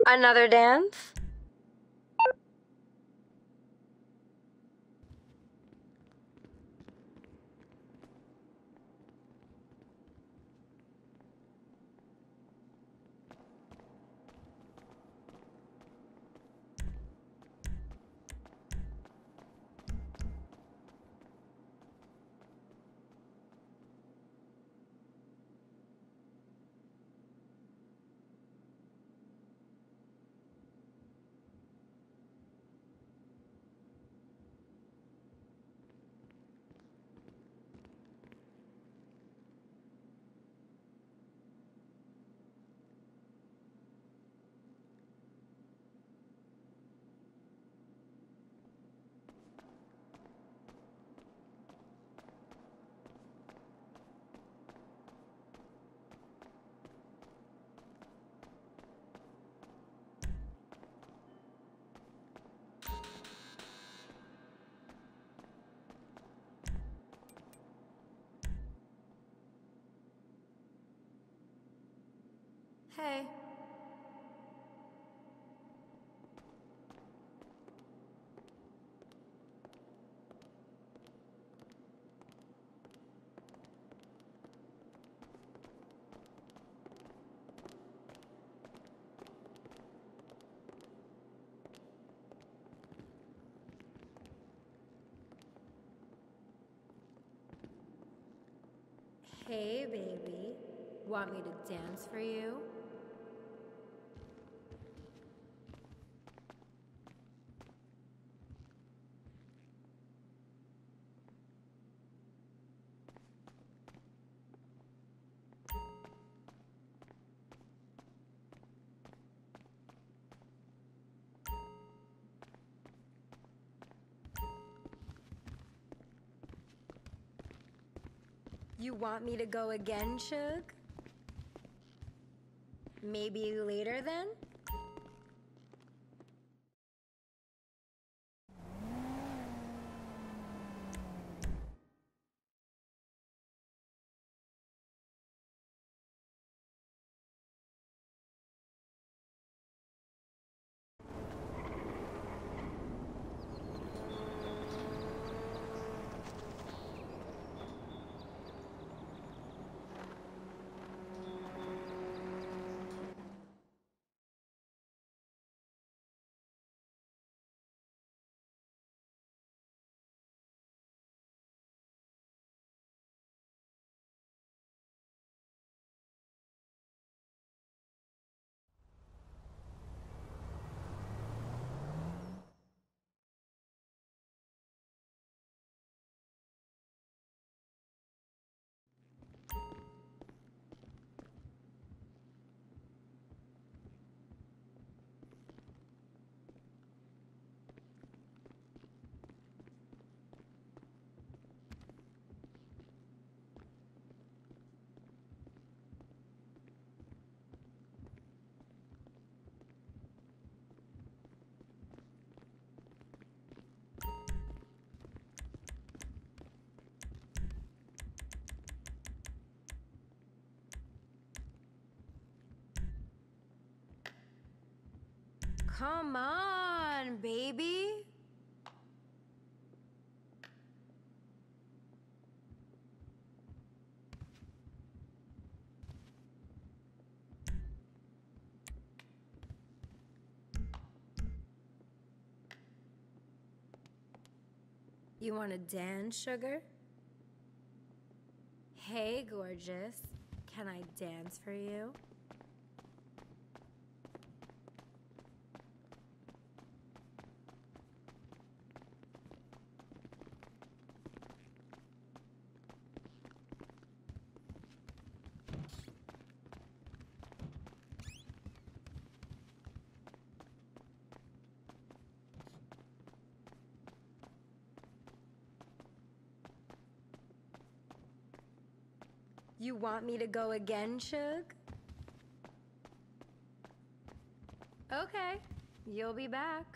Another dance? Hey. Hey, baby. Want me to dance for you? You want me to go again, Shug? Maybe later then? Come on, baby. You want to dance, sugar? Hey, gorgeous. Can I dance for you? You want me to go again, Shug? Okay, you'll be back.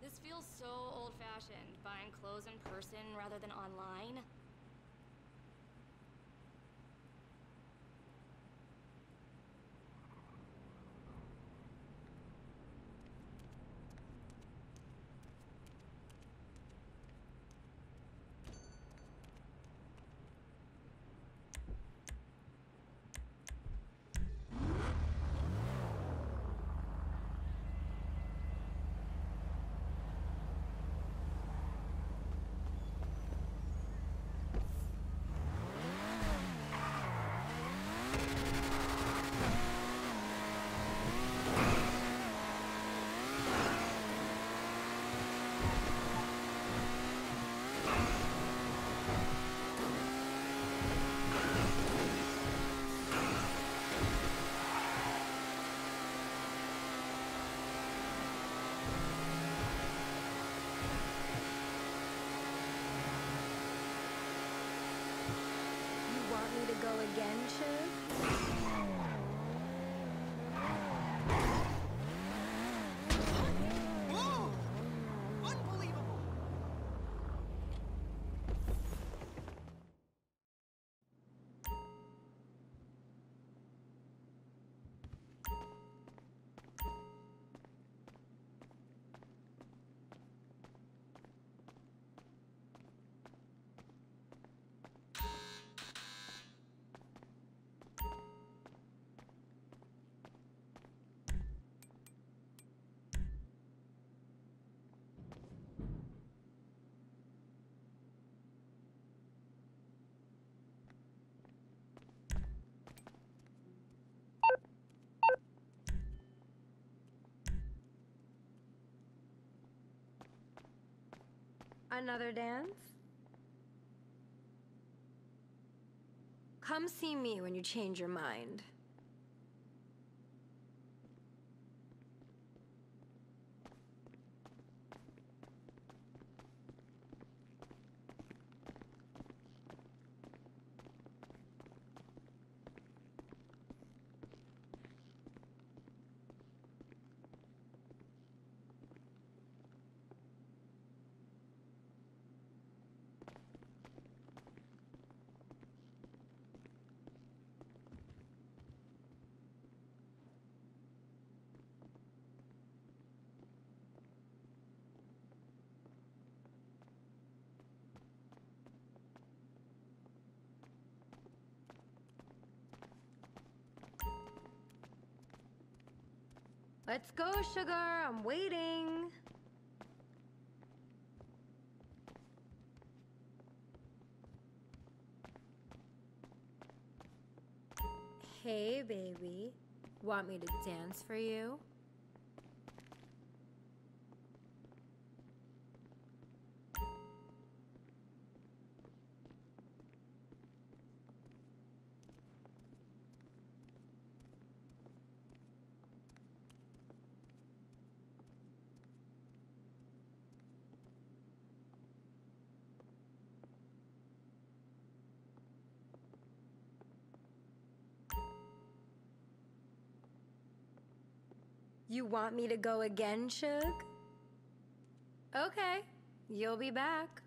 This feels so old-fashioned, buying clothes in person rather than online. To go again, Chug? Whoa! Unbelievable! Another dance? Come see me when you change your mind. Let's go, sugar. I'm waiting. Hey, baby. Want me to dance for you? You want me to go again, Chug? Okay, you'll be back.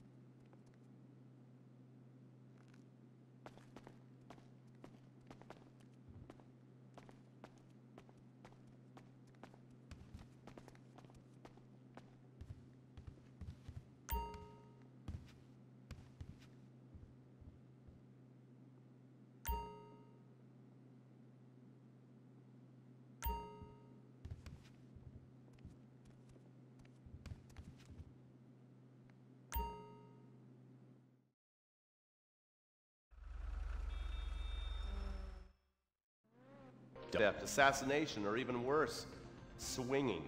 Theft, assassination, or even worse, swinging.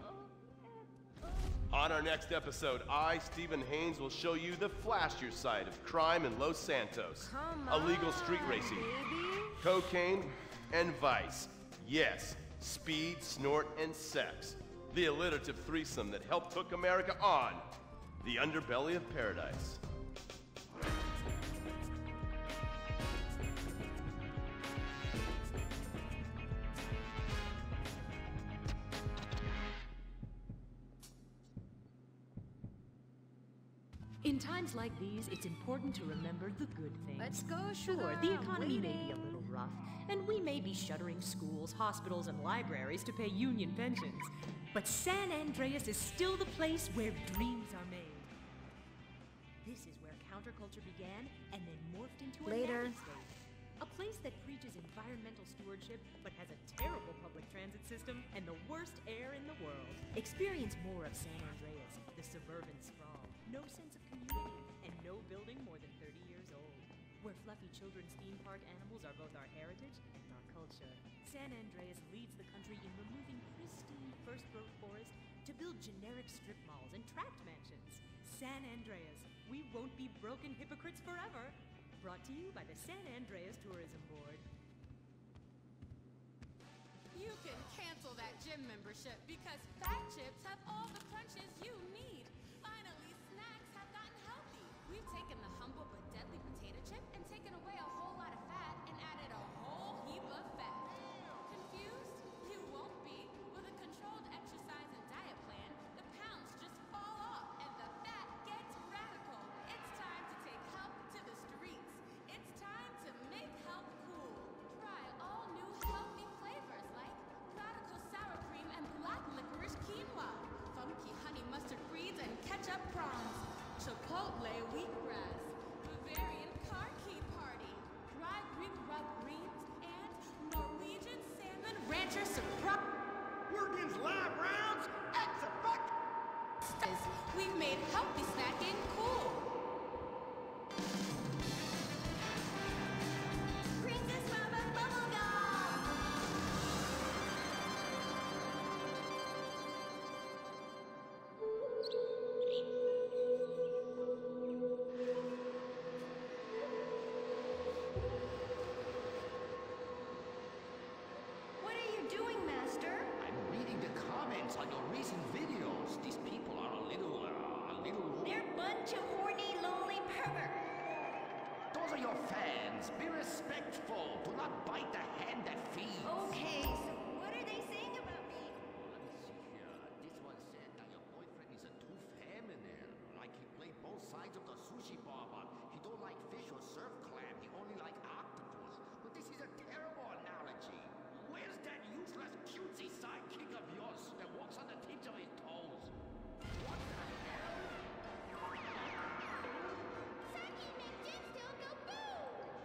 On our next episode, I, Stephen Haynes, will show you the flashier side of crime in Los Santos. Illegal street racing, Baby. cocaine, and vice. Yes, speed, snort, and sex. The alliterative threesome that helped hook America on the underbelly of paradise. In times like these, it's important to remember the good things. Let's go, Sure, sugar. the I'm economy may be waiting. a little rough, and we may be shuttering schools, hospitals, and libraries to pay union pensions. But San Andreas is still the place where dreams are made. This is where counterculture began and then morphed into a Later. natty state. A place that preaches environmental stewardship but has a terrible public transit system and the worst air in the world. Experience more of San Andreas, the suburban sprawl. No sense of community and no building more than 30 years old. Where fluffy children's theme park animals are both our heritage and our culture. San Andreas leads the country in removing pristine first-growth forest to build generic strip malls and tract mansions. San Andreas, we won't be broken hypocrites forever. Brought to you by the San Andreas Tourism Board. You can cancel that gym membership because Fat Chips have all the crunches you need. Finally, snacks have gotten healthy. We've taken the humble but deadly potato chip and taken away a whole lot of fat and added a whole heap of fat. Confused? You won't be. With a controlled exercise and diet plan, the pounds just fall off and the fat gets radical. It's time to take health to the streets. It's time to make health cool. Try all new healthy flavors like radical sour cream and black licorice quinoa, funky honey mustard breeds and ketchup prawns, chipotle wheatgrass, Bavarian car key party, dry Greek rub greens, and Norwegian salmon rancher surprise. Working's live rounds, X-a-fuck! We've made healthy snacking cool. Princess Mama Bubblegum! What are you doing, Master? I'm reading the comments on your recent videos. These people are a little. They're a bunch of horny, lonely perverts. Those are your fans. Be respectful. Do not bite the hand that feeds. Okay, so what are they saying about me? Let me see here. This one said that your boyfriend is too feminine. Like he played both sides of the sushi bar, but he don't like fish or surf clam. He only like octopus. But this is a terrible analogy. Where's that useless cutesy sidekick of yours that walks on the tips of his toes? What the hell? Saki make Jin still go boo!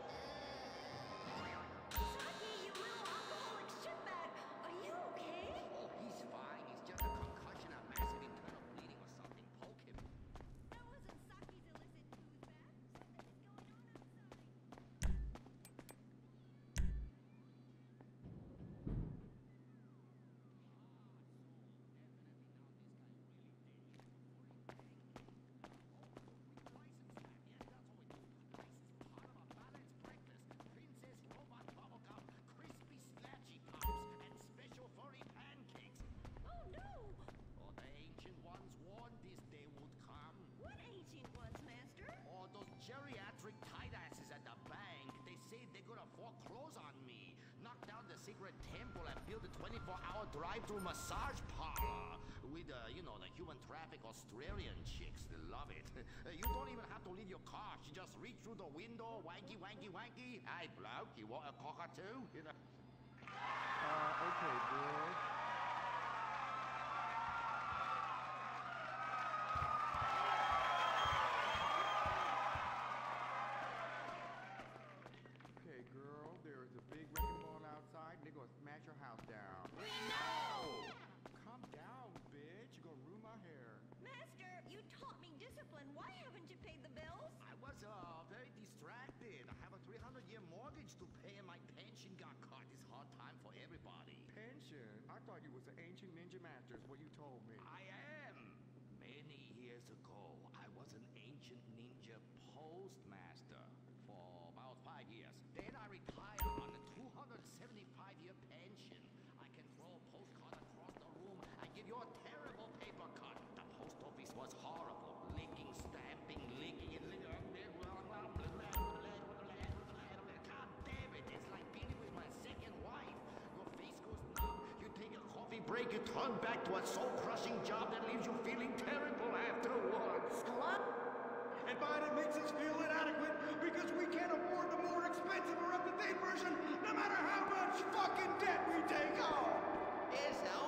Saki, you little alcoholic shitbag! Are you okay? Oh, he's fine. He's just a concussion, a massive internal bleeding or something. Poke him. That wasn't Saki's illicit booze bag. Something is going on outside. Princess Robot Bubblegum, Crispy Splatchy Pops, and Special Furry Pancakes. Oh no! Oh, the ancient ones warned this day would come. What ancient ones, Master? Oh, those geriatric tight asses at the bank. They say they're gonna foreclose on me, knock down the secret temple, and build a 24-hour drive-through massage parlor with, the human traffic Australian chicks. They love it. You don't even have to leave your car. You just reach through the window, wanky, wanky, wanky. Hey, bloke, you want a cockatoo? Okay, girl. Okay, girl, there is a big wrecking ball outside, and they're gonna smash your house down. We know! Calm down, bitch. You're gonna ruin my hair. Master, you taught me discipline. Why haven't you paid the bills? I was very distracted. I have a 300-year mortgage to pay, and my pension got cut. It's hard time for everybody. Pension? I thought you was an ancient ninja master, is what you told me. I am. Many years ago, I was an ancient ninja postmaster for about 5 years. Then I retired on a 275-year pension. I can throw a postcard across the room and give you a terrible paper cut. The post office was horrible. Licking, stamping, licking, and licking. God damn it, it's like being with my second wife. Your face goes numb. You take a coffee break, you turn back to a soul-crushing job that leaves you feeling terrible afterwards. Hello? And buying it makes us feel inadequate because we can't afford the more expensive or up-to-date version no matter how much fucking debt we take on. It's